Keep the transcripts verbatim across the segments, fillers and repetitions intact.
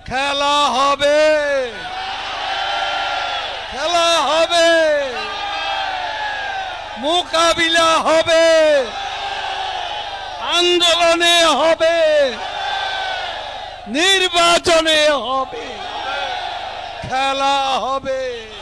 খেলা হবে, খেলা হবে, মোকাবিলা হবে, আন্দোলনে হবে, নির্বাচনে হবে, খেলা হবে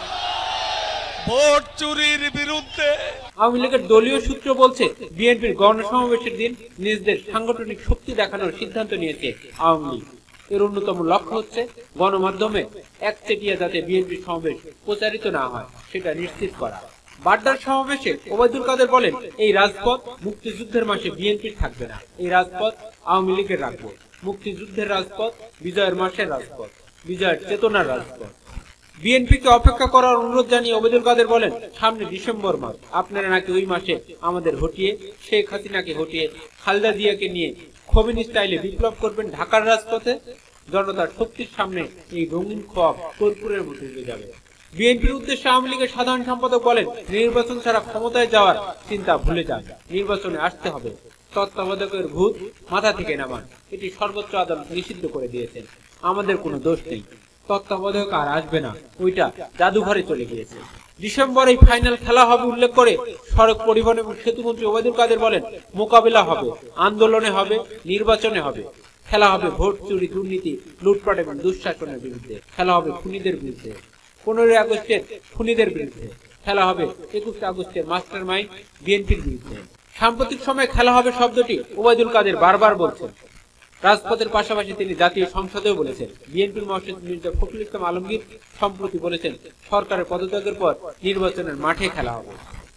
ভোট চুরির বিরুদ্ধে। আওয়ামী লীগের দলীয় সূত্র বলছে, বিএনপির গণসমাবেশের দিন নিজেদের সাংগঠনিক শক্তি দেখানোর সিদ্ধান্ত নিয়েছে আওয়ামী লীগ। এর অন্যতম লক্ষ্য হচ্ছে গণমাধ্যমে একচেটিয়া যাতে বিএনপির সমাবেশ প্রচারিত না হয় সেটা নিশ্চিত করা। বাড্ডার সমাবেশে ওবায়দুল কাদের বলেন, এই রাজপথ মুক্তিযুদ্ধের মাসে বিএনপির থাকবে না, এই রাজপথ আওয়ামী লীগের রাখবো। মুক্তিযুদ্ধের রাজপথ বিজয়ের মাসের রাজপথ, বিজয়ের চেতনার রাজপথ। বিএনপিকে অপেক্ষা করার অনুরোধ জানিয়ে ওবায়দুল কাদের বলেন, সামনে ডিসেম্বর মাস, আপনারা নাকি ওই মাসে আমাদের হটিয়ে শেখ হাসিনাকে হটিয়ে খালেদা জিয়াকে নিয়ে খোমেনি স্টাইলে বিপ্লব করবেন ঢাকার রাজপথে। জনতার শক্তির সামনে এই রঙিন খোয়াব কর্পূরের মতো উড়ে যাবে। বিএনপির উদ্দেশ্যে আওয়ামী লীগের সাধারণ সম্পাদক বলেন, নির্বাচন ছাড়া ক্ষমতায় যাওয়ার চিন্তা ভুলে যান, নির্বাচনে আসতে হবে। তত্ত্বাবধায়কের ভূত মাথা থেকে নামান, এটি সর্বোচ্চ আদালত নিষিদ্ধ করে দিয়েছেন। আমাদের কোনো দোষ নেই, তত্ত্বাবধায়ক আর আসবে না, ওইটা জাদুঘরে চলে গিয়েছে। ডিসেম্বরে ফাইনাল খেলা হবে উল্লেখ করে সড়ক পরিবহন এবং সেতুমন্ত্রী ওবায়দুল কাদের বলেন, মোকাবিলা হবে, আন্দোলনে হবে, নির্বাচনে হবে। খেলা হবে ভোট চুরি, দুর্নীতি, লুটপাট এবং দুঃশাসনের বিরুদ্ধে, খেলা হবে খুনিদের বিরুদ্ধে, পনেরোই আগস্টের খুনিদের বিরুদ্ধে, খেলা হবে একুশে আগস্টের মাস্টার মাইন্ড বিএনপির বিরুদ্ধে। সাম্প্রতিক সময়ে খেলা হবে শব্দটি ওবায়দুল কাদের বারবার বলছেন। রাজপথের পাশাপাশি তিনি জাতীয় সংসদেও বলেছেন। বিএনপির মহাসচিব মির্জা ফখরুল ইসলাম আলমগীর সম্প্রতি বলেছেন, সরকারের পদত্যাগের পর নির্বাচনের মাঠে খেলা হবে।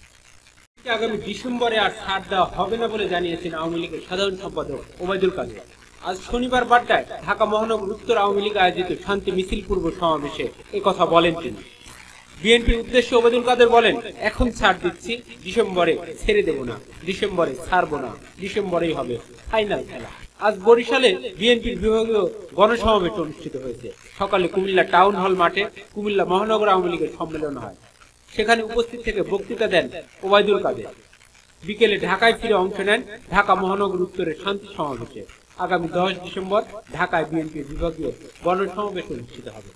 আগামী ডিসেম্বরে আর ছাড় দেওয়া হবে না বলে জানিয়েছেন আওয়ামী লীগের সাধারণ সম্পাদক ওবায়দুল কাদের। আজ শনিবার বাড্ডায় ঢাকা মহানগর উত্তর আওয়ামী লীগ আয়োজিত শান্তি মিছিল পূর্ব সমাবেশে একথা বলেন তিনি। বিএনপির উদ্দেশ্যে ওবায়দুল কাদের বলেন, এখন ছাড় দিচ্ছি, ডিসেম্বরে ছেড়ে দেব না, ডিসেম্বরে ছাড়বো না, ডিসেম্বরেই হবে ফাইনাল খেলা। আজ বরিশালে বিএনপির বিভাগীয় গণসমাবেশ অনুষ্ঠিত হয়েছে। সকালে কুমিল্লা টাউন হল মাঠে কুমিল্লা মহানগর আওয়ামী লীগের সম্মেলন হয়, সেখানে উপস্থিত থেকে বক্তৃতা দেন ওবায়দুল কাদের। বিকেলে ঢাকায় ফিরে অংশ নেন ঢাকা মহানগর উত্তরের শান্তি সমাবেশে। আগামী দশ ডিসেম্বর ঢাকায় বিএনপির বিভাগীয় গণসমাবেশ অনুষ্ঠিত হবে।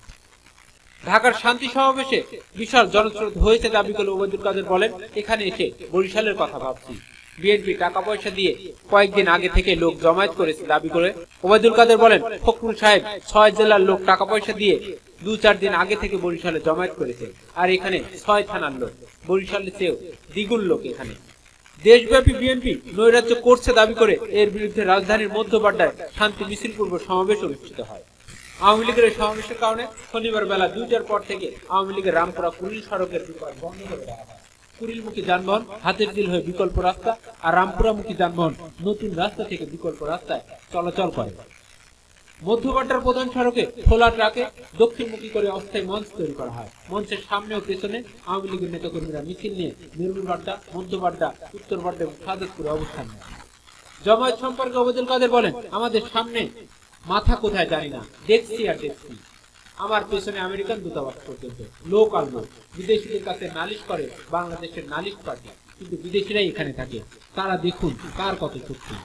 ঢাকার শান্তি সমাবেশে বিশাল জনস্রোত হয়েছে দাবি করে ওবায়দুল কাদের বলেন, এখানে এসে বরিশালের কথা ভাবছি। বিএনপি টাকা পয়সা দিয়ে কয়েকদিন আগে থেকে লোক জমায়েত করেছে দাবি করে ওবায়দুল কাদের বলেন, ফখরুল সাহেব ছয় জেলার লোক টাকা পয়সা দিয়ে দু চার দিন আগে থেকে বরিশালে জমায়েত করেছে, আর এখানে ছয় থানার লোক, বরিশালের চেয়েও দ্বিগুণ লোক এখানে। দেশব্যাপী বিএনপি নৈরাজ্য করছে দাবি করে এর বিরুদ্ধে রাজধানীর মধ্য বাড্ডায় শান্তি মিছিল পূর্ব সমাবেশ অনুষ্ঠিত হয়। আওয়ামী লীগের এই সমাবেশের কারণে শনিবার বেলা দুইটার পর থেকে আওয়ামী লীগের রামপুরা কুড়িল সড়কের বিকল্প বন্ধ করে দেওয়া হয়। কুড়িলমুখী যানবাহন হাতের দিল হয়ে বিকল্প রাস্তা আর রামপুরামুখী যানবাহন নতুন রাস্তা থেকে বিকল্প রাস্তায় চলাচল করে। মধ্যবাড্ডার প্রধান সড়কে খোলা ট্রাকে দক্ষিণমুখী করে অস্থায়ী মঞ্চ তৈরি করা হয়। মঞ্চের সামনে ও পেছনে আওয়ামী লীগের নেতাকর্মীরা মিছিল নিয়ে নির্মলবাড্ডা, মধ্যবাড্ডা, উত্তরবাড্ডা এবং সাদেতপুরে অবস্থান নেয়। জমায়েত সম্পর্কে ওবায়দুল কাদের বলেন, আমাদের সামনে মাথা কোথায় জানি না, দেখছি আর দেখছি। আমার পেছনে আমেরিকান দূতাবাস পর্যন্ত লোক আর লোক, বিদেশিদের কাছে নালিশ করে বাংলাদেশের নালিশ পার্টি, কিন্তু বিদেশিরাই এখানে থাকে, তারা দেখুন কার কত শক্তি।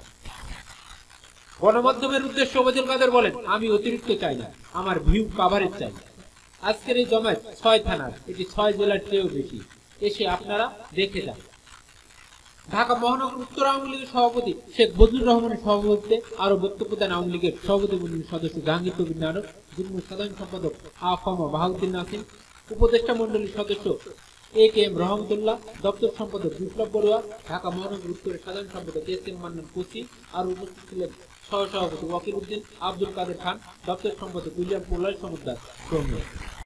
গণমাধ্যমের উদ্দেশ্যে ওবায়দুল কাদের বলেন, আমি অতিরিক্ত চাই না, আমার ভিউ কাভারেজ চাই। আজকের এই জমায়েত ছয় থানার, এটি ছয় জেলার চেয়েও বেশি, এসে আপনারা দেখে যান। ঢাকা মহানগর উত্তর আওয়ামী লীগের সভাপতি শেখ বজলুর রহমানের সভাপতিত্বে আরো বক্তব্য দেন আওয়ামী লীগের সভাপতি মণ্ডলীর সদস্য জাহাঙ্গীর কবির নানক, যুগ্ম সাধারণ সম্পাদক আফম বাহাউদ্দিন নাসিম, উপদেষ্টা মণ্ডলীর সদস্য এ কে এম রহমতুল্লাহ, দপ্তর সম্পাদক বিপ্লব বড়ুয়া, ঢাকা মহানগর উত্তরের সাধারণ সম্পাদক এস এম মান্নান কুচি, আর উপস্থিত ছিলেন সহ সভাপতি ওয়াকিল উদ্দিন, আব্দুল কাদের খান, দপ্তর সম্পাদক উইলিয়াম প্রলয় সমুদ্র প্রমুখ।